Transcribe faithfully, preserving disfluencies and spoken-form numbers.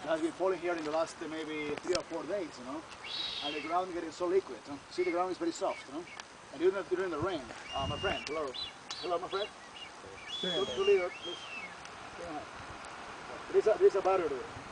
has been falling here in the last uh, maybe three or four days, you know, and the ground getting so liquid. You know? See, the ground is very soft, you know, and even during the rain. Uh, my friend, hello, hello, my friend. Two, two liters. This is a, this is a battery.